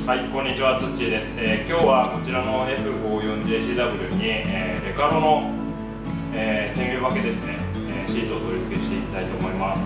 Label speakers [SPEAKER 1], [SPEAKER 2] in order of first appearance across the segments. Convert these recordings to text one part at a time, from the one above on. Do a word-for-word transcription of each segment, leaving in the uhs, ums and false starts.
[SPEAKER 1] はい、こんにちは、つっちーです。えー、今日はこちらの エフごじゅうよんジェーシーダブリュー に、えー、レカロの、えー、専用分けですね、えー、シートを取り付けしていきたいと思います。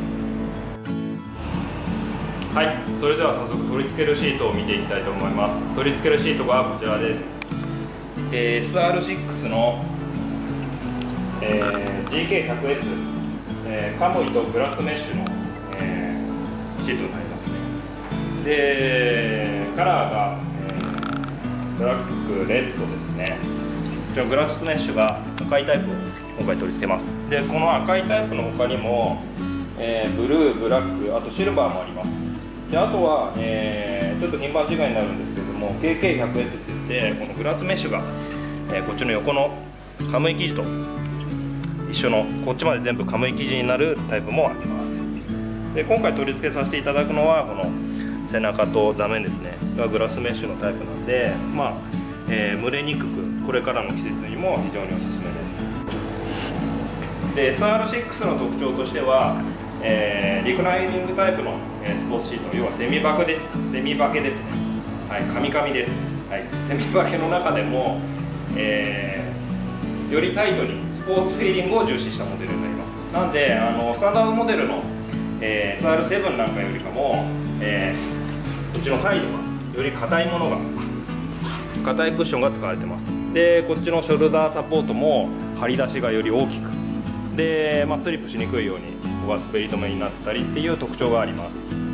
[SPEAKER 1] はい、それでは早速取り付けるシートを見ていきたいと思います。取り付けるシートがこちらです。えー、エスアールシックス の、えー、ジーケーひゃくエス、えー、カムイとグラスメッシュの、えー、シートになりますね。でカラーが、えー、ブラック、レッドですね。こちらグラスメッシュが赤いタイプを今回取り付けます。でこの赤いタイプの他にも、えー、ブルー、ブラック、あとシルバーもあります。であとは、えー、ちょっと品番違いになるんですけども ケーケーひゃくエス って言ってこのグラスメッシュが、えー、こっちの横のカムイ生地と一緒のこっちまで全部カムイ生地になるタイプもあります。で今回取り付けさせていただくのはこの背中と座面ですねがグラスメッシュのタイプなんで、まあえー、蒸れにくくこれからの季節にも非常におすすめです。で エスアールシックス の特徴としては、えー、リクライニングタイプの、えー、スポーツシート、要はセミバケです。セミバケですね。はい、カミカミです。はい、セミバケの中でも、えー、よりタイトにスポーツフィーリングを重視したモデルになります。なんであのスタンダードモデルの、えー、エスアールセブン なんかよりかも、えーこっちのサイドはより硬いものが硬いクッションが使われてます。でこっちのショルダーサポートも張り出しがより大きくで、まあ、スリップしにくいようにここが滑り止めになったりっていう特徴があります。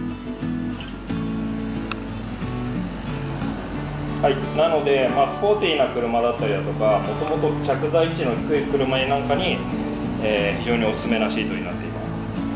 [SPEAKER 1] はい、なので、まあ、スポーティーな車だったりだとかもともと着座位置の低い車なんかに、えー、非常におすすめなシートになっています。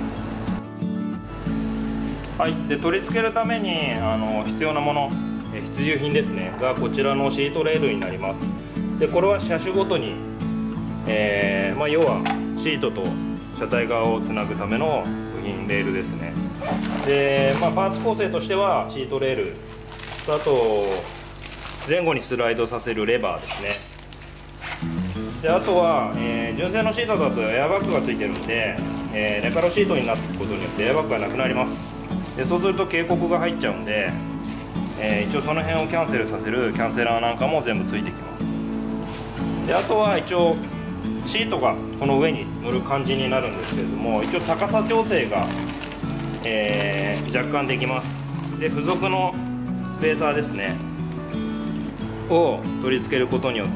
[SPEAKER 1] はい、で取り付けるためにあの必要なもの、え必需品ですねがこちらのシートレールになります。でこれは車種ごとに、えーまあ、要はシートと車体側をつなぐための部品レールですね。で、まあ、パーツ構成としてはシートレールとあと前後にスライドさせるレバーですね。であとは、えー、純正のシートだとエアバッグがついてるんで、えー、レカロシートになることによってエアバッグがなくなります。でそうすると警告が入っちゃうんで、えー、一応その辺をキャンセルさせるキャンセラーなんかも全部ついてきます。であとは一応シートがこの上に乗る感じになるんですけれども、一応高さ調整が、えー、若干できます。で付属のスペーサーですねを取り付けることによって、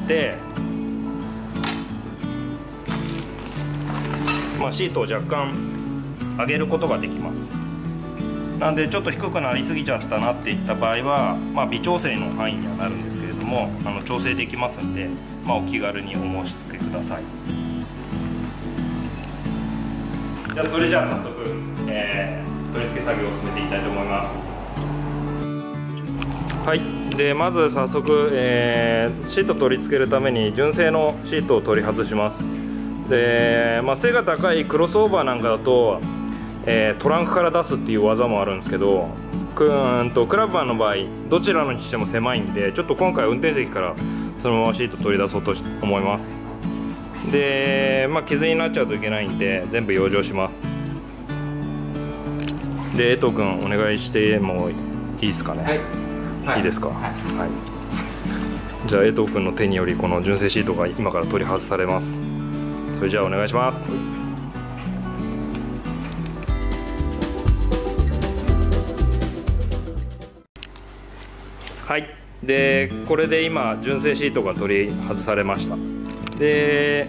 [SPEAKER 1] まあ、シートを若干上げることができます。なんでちょっと低くなりすぎちゃったなっていった場合は、まあ、微調整の範囲にはなるんですけれどもあの調整できますんで、まあ、お気軽にお申し付けください。じゃあそれじゃあ早速、えー、取り付け作業を進めていきたいと思います。はい、でまず早速、えー、シート取り付けるために純正のシートを取り外します。で、まあ、背が高いクロスオーバーなんかだとえー、トランクから出すっていう技もあるんですけど、クーンとクラブマンの場合どちらのにしても狭いんで、ちょっと今回は運転席からそのままシート取り出そうと思います。で、まあ、傷になっちゃうといけないんで全部養生します。で江藤君お願いしてもいいですかね。はいはい、いいですか。はい、はい、じゃあ江藤君の手によりこの純正シートが今から取り外されます。それじゃあお願いします。はい、でこれで今純正シートが取り外されました。で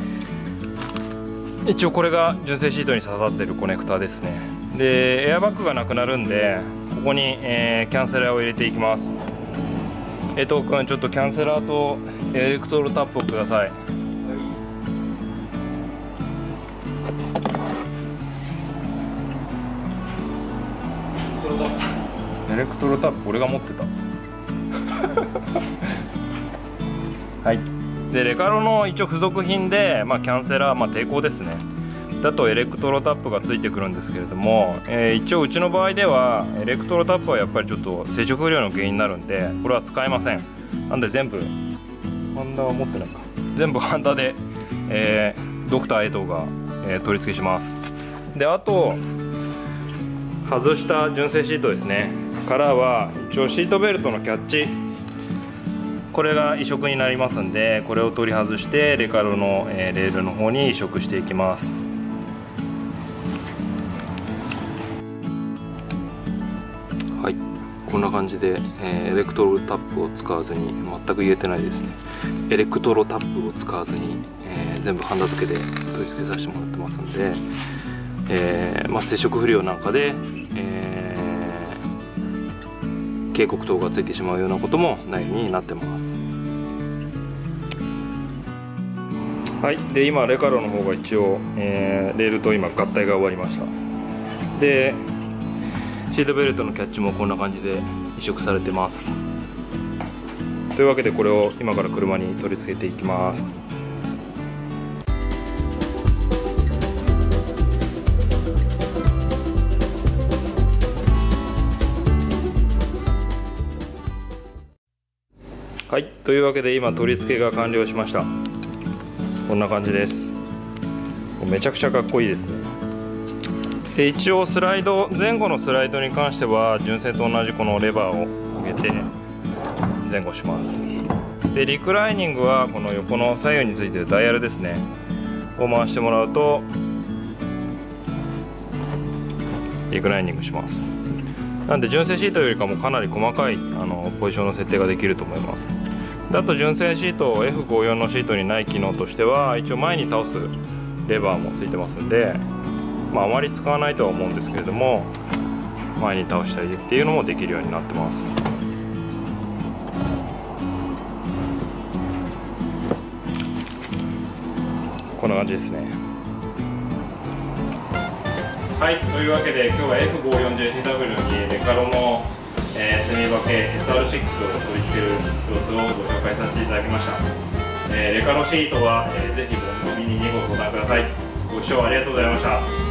[SPEAKER 1] 一応これが純正シートに刺さってるコネクタですね。でエアバッグがなくなるんでここに、えー、キャンセラーを入れていきます。江藤君ちょっとキャンセラーとエレクトロタップをください。エレクトロタップ俺が持ってたはい、でレカロの一応付属品で、まあ、キャンセラー、まあ、抵抗ですねだとエレクトロタップがついてくるんですけれども、えー、一応うちの場合ではエレクトロタップはやっぱりちょっと接触不良の原因になるんでこれは使えません。なんで全部ハンダは持ってないか全部ハンダで、えー、ドクター江藤が、えー、取り付けします。であと外した純正シートですね、 からは一応シートベルトのキャッチ、これが移植になりますんで、これを取り外してレカロの、えー、レールの方に移植していきます。はい、こんな感じで、えー、エレクトロタップを使わずに、全く言えてないですね、エレクトロタップを使わずに、えー、全部ハンダ付けで取り付けさせてもらってますんで、えーまあ、接触不良なんかで、えー、警告灯がついてしまうようなこともないようになってます。はい、で今レカロの方が一応、えー、レールと今合体が終わりました。でシートベルトのキャッチもこんな感じで移植されてます。というわけでこれを今から車に取り付けていきます。はい、というわけで今取り付けが完了しました。こんな感じです。めちゃくちゃかっこいいですね。で一応スライド、前後のスライドに関しては純正と同じこのレバーを上げて前後します。でリクライニングはこの横の左右についてるダイヤルですねを回してもらうとリクライニングします。なんで純正シートよりかもかなり細かいあのポジションの設定ができると思います。であと純正シート エフごじゅうよん のシートにない機能としては一応前に倒すレバーもついてますんで、まあ、あまり使わないとは思うんですけれども前に倒したりっていうのもできるようになってます。こんな感じですね。はい、というわけで今日は エフごじゅうよんジェーシーダブリュー にレカロの、えー、セミバケ エスアールシックス を取り付ける様子をご紹介させていただきました。えー、レカロシートは、えー、ぜひ番組にご相談ください。ご視聴ありがとうございました。